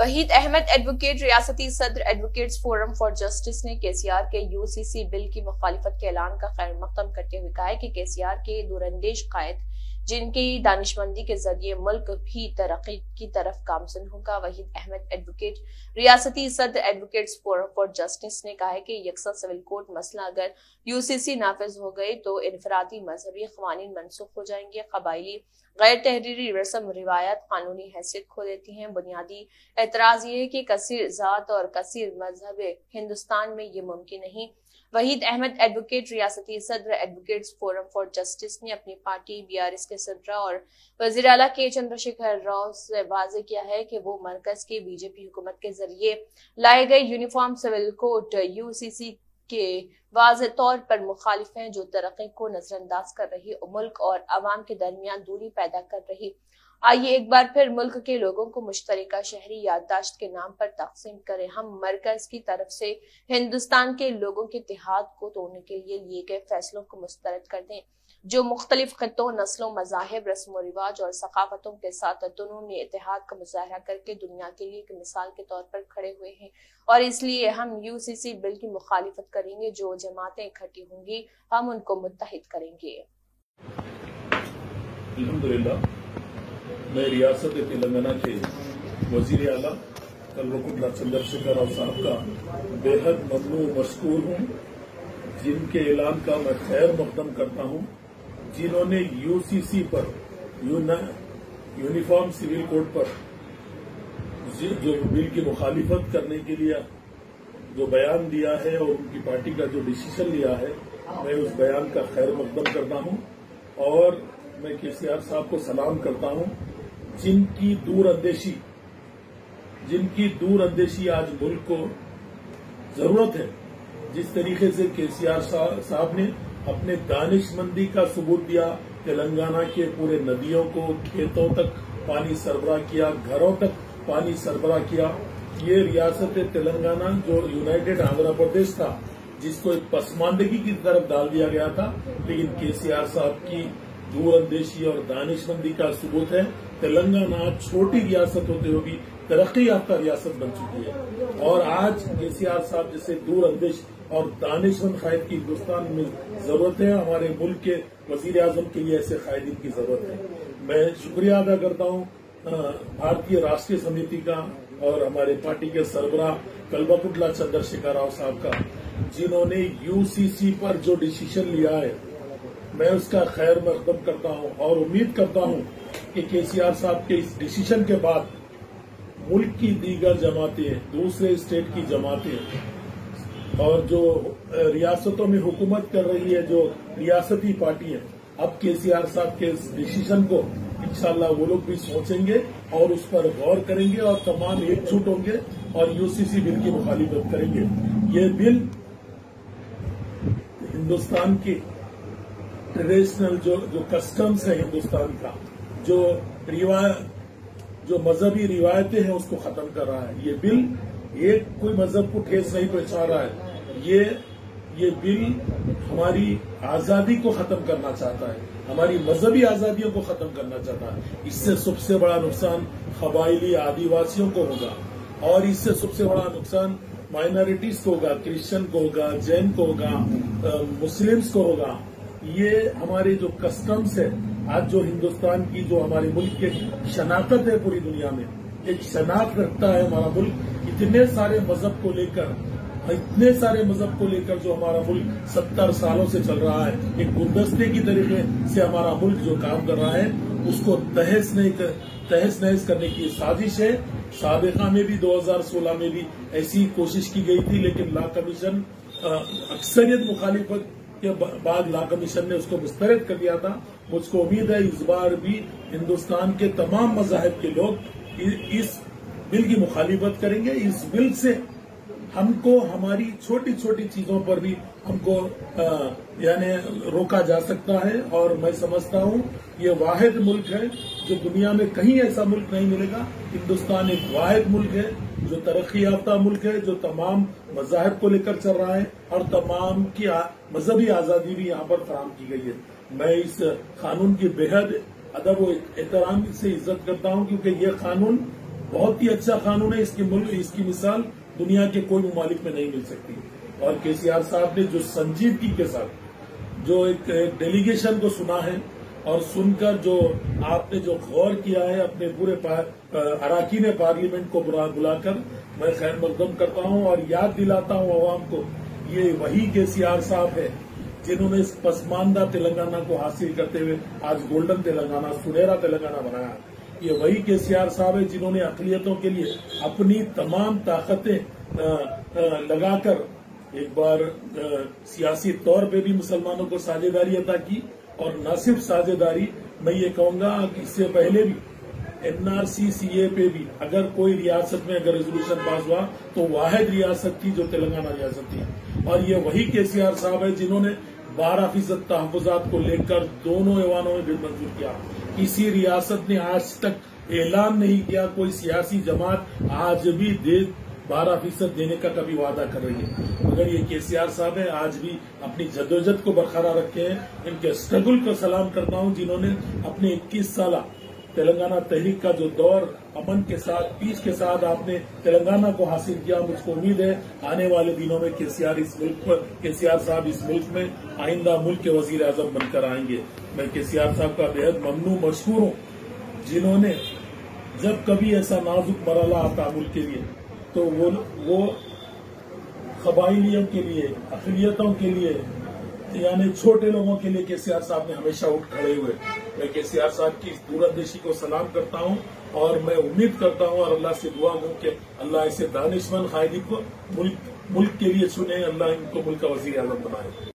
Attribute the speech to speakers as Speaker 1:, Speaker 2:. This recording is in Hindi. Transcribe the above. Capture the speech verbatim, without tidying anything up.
Speaker 1: वहीद अहमद एडवोकेट रियासती सदर एडवोकेट्स फोरम फॉर जस्टिस ने केसीआर के यूसीसी बिल की मुखालिफत के ऐलान का खैर मकदम करते हुए कहा है कि केसीआर के दूरंदेश कायद जिनकी दानिशमंदी के जरिए मुल्क भी तरक्की की तरफ गामजन होगा। वहीद अहमद एडवोकेट रियासती सदर एडवोकेट्स फोरम फॉर जस्टिस ने कहा है कि यकसा सिविल कोड मसला अगर यूसीसी नाफिज हो गई तो इनफरादी मजहबी कवानीन मनसूख हो जाएंगे। कबायली गैर तहरीरी रस्म रिवायत कानूनी हैसियत खो देती हैं। बुनियादी एतराज ये है कि कसीर जात और कसीर मजहब हिंदुस्तान में ये मुमकिन नहीं। वहीद अहमद एडवोकेट रियासती सदर एडवोकेट्स फोरम फॉर जस्टिस ने अपनी पार्टी बीआरएस के सदरा और वजीर आला के चंद्रशेखर राव से वाजे किया है कि वो मरकज की बीजेपी हुकूमत के जरिए लाए गए यूनिफॉर्म सिविल कोड यूसीसी के वाज़े तौर पर मुखालिफ हैं, जो तरक्की को नजरअंदाज कर रही मुल्क और अवाम के दरमियान दूरी पैदा कर रही। आइए एक बार फिर मुल्क के लोगों को मुश्तरका शहरी याददाश्त के नाम पर तकसीम करें। हम मरकज की तरफ से हिंदुस्तान के लोगों के इत्तेहाद को तोड़ने के लिए लिए गए फैसलों को मुस्तरद कर दें, जो मुख्तलिफ खित्तों, नस्लों, मज़ाहिब, रस्म रिवाज और सकाफतों के साथ दोनों ने इत्तेहाद का मुजाहरा करके दुनिया के लिए एक मिसाल के तौर पर खड़े हुए हैं। और इसलिए हम यूसीसी बिल की मुखालिफत करेंगे। जो जमातें इकट्ठी होंगी हम उनको मुत्तहिद करेंगे।
Speaker 2: अल्हम्दुलिल्लाह, मैं रियासत तेलंगाना के वजीर आला कल्वकुंट्ला चंद्रशेखर राव साहब का बेहद ममनू मशकूर हूँ, जिनके ऐलान का मैं खैर मकदम करता हूँ, जिन्होंने यूसीसी पर यूनिफॉर्म सिविल कोड पर जो बिल की मुखालिफत करने के लिए जो बयान दिया है और उनकी पार्टी का जो डिसीजन लिया है, मैं उस बयान का खैर मकदम करता हूँ। और मैं केसीआर साहब को सलाम करता हूँ, जिनकी दूरअंदेशी जिनकी दूरअंदेशी आज मुल्क को जरूरत है। जिस तरीके से केसीआर साहब ने अपने दानिशमंदी का सबूत दिया, तेलंगाना के पूरे नदियों को, खेतों तक पानी सरबराह किया, घरों तक पानी सरबराह किया। ये रियासत तेलंगाना जो यूनाइटेड आंध्र प्रदेश था, जिसको एक पसमानदगी की तरफ डाल दिया गया था, लेकिन केसीआर साहब की दूरअंदेशी और दानिशमंदी का सबूत है। तेलंगाना छोटी रियासत होते हुए भी तरक्की याफ्ता रियासत बन चुकी है। और आज केसीआर साहब जैसे दूरअंदेश और दानिशमंद कायद की हिंदुस्तान में जरूरत है। हमारे मुल्क के वजीर आजम के लिए ऐसे कायदीन की जरूरत है। मैं शुक्रिया अदा करता हूँ भारतीय राष्ट्रीय समिति का और हमारे पार्टी के सरबराह कल्वकुंट्ला चंद्रशेखर राव साहब का, जिन्होंने यूसीसी पर जो डिसीजन लिया है, मैं उसका खैर मकदम करता हूं और उम्मीद करता हूं कि केसीआर साहब के इस डिसीजन के बाद मुल्क की दीगर जमातें, दूसरे स्टेट की जमातें और जो रियासतों में हुकूमत कर रही है जो रियासती पार्टी है, अब केसीआर साहब के इस डिसीजन को इंशाल्लाह वो लोग भी सोचेंगे और उस पर गौर करेंगे और तमाम एकजुट होंगे और यूसीसी बिल की मुखालिफत करेंगे। ये बिल हिंदुस्तान की ट्रेडिशनल जो जो कस्टम्स है हिंदुस्तान का, जो रिवायत जो मजहबी रिवायतें हैं, उसको खत्म कर रहा है। ये बिल एक कोई मजहब को ठेस नहीं पहुंचा रहा है। ये ये बिल हमारी आजादी को खत्म करना चाहता है, हमारी मजहबी आजादियों को खत्म करना चाहता है। इससे सबसे बड़ा नुकसान कबायली आदिवासियों को होगा और इससे सबसे बड़ा नुकसान माइनॉरिटीज को होगा, क्रिश्चियन को होगा, जैन को होगा, मुस्लिम्स को होगा। ये हमारे जो कस्टम्स है, आज जो हिंदुस्तान की जो हमारे मुल्क की शनाख्त है, पूरी दुनिया में एक शनाख्त रखता है हमारा मुल्क। इतने सारे मजहब को लेकर इतने सारे मजहब को लेकर जो हमारा मुल्क सत्तर सालों से चल रहा है, एक गुलदस्ते की तरीके से हमारा मुल्क जो काम कर रहा है, उसको तहस नहीं कर, तहस नहस करने की साजिश है। साबिका में भी दो हजार सोलह में भी ऐसी कोशिश की गई थी, लेकिन लॉ कमीशन अक्सरियत मुखालिफत के बाद लॉ कमीशन ने उसको मुस्तरद कर दिया था। मुझको उम्मीद है इस बार भी हिंदुस्तान के तमाम मज़ाहिब के लोग इस बिल की मुखालिफत करेंगे। इस बिल से हमको हमारी छोटी छोटी चीजों पर भी हमको यानी रोका जा सकता है। और मैं समझता हूँ ये वाहिद मुल्क है जो दुनिया में कहीं ऐसा मुल्क नहीं मिलेगा। हिंदुस्तान एक वाहिद मुल्क है जो तरक्की याफ्ता मुल्क है, जो तमाम मज़ाहिब को लेकर चल रहा है और तमाम की मजहबी आजादी भी यहाँ पर फराम की गई है। मैं इस कानून की बेहद अदब व एहतराम से इज्जत करता हूँ, क्योंकि ये कानून बहुत ही अच्छा कानून है। इसकी मुल्क इसकी मिसाल दुनिया के कोई ममालिक में नहीं मिल सकती। और केसीआर साहब ने जो संजीदगी के साथ जो एक, एक डेलीगेशन को सुना है और सुनकर जो आपने जो गौर किया है अपने पूरे अराकीन पार्लियामेंट को बुलाकर, मैं खैर मकदम करता हूं और याद दिलाता हूं अवाम को, ये वही केसीआर साहब है जिन्होंने इस पसमानदा तेलंगाना को हासिल करते हुए आज गोल्डन तेलंगाना, सुनहरा तेलंगाना बनाया। ये वही केसीआर साहब है जिन्होंने अक़लियतों के लिए अपनी तमाम ताकतें लगाकर एक बार आ, सियासी तौर पे भी मुसलमानों को साझेदारी अता की। और न सिर्फ साझेदारी, मैं ये कहूंगा कि इससे पहले भी एनआरसी सीए पे भी अगर कोई रियासत में अगर रेजोल्यूशन पास हुआ तो वाहिद रियासत थी जो तेलंगाना रियासत थी। और ये वही केसीआर साहब है जिन्होंने बारह फीसद तहफ़्फ़ुज़ात को लेकर दोनों ऐवानों में बिल मंजूर किया। किसी रियासत ने आज तक ऐलान नहीं किया, कोई सियासी जमात आज भी दे बारह फीसद देने का कभी वादा कर रही है, मगर ये केसीआर साहब है आज भी अपनी जदोजहद को बरकरार रखे हैं। इनके स्ट्रगल को सलाम करता हूं जिन्होंने अपने इक्कीस साल तेलंगाना तहरीक का जो दौर अमन के साथ, पीस के साथ आपने तेलंगाना को हासिल किया। मुझको उम्मीद है आने वाले दिनों में केसीआर इस मुल्क पर केसीआर साहब इस मुल्क में आइंदा मुल्क के वजीर आजम बनकर आएंगे। मैं केसीआर साहब का बेहद ममनू मशकूर हूं जिन्होंने जब कभी ऐसा नाजुक मरहला आता मुल्क के लिए तो वो वो कबाइलियों के लिए, अक़लियतों के लिए, यानी छोटे लोगों के लिए केसीआर साहब ने हमेशा उठ खड़े हुए। मैं केसीआर साहब की इस दूरंदेशी को सलाम करता हूं और मैं उम्मीद करता हूं और अल्लाह से दुआ हूं कि अल्लाह ऐसे दानिशमंद कायदी को मुल्क मुल्क के लिए चुने, अल्लाह इनको मुल्क का वजीर आज़म बनाए।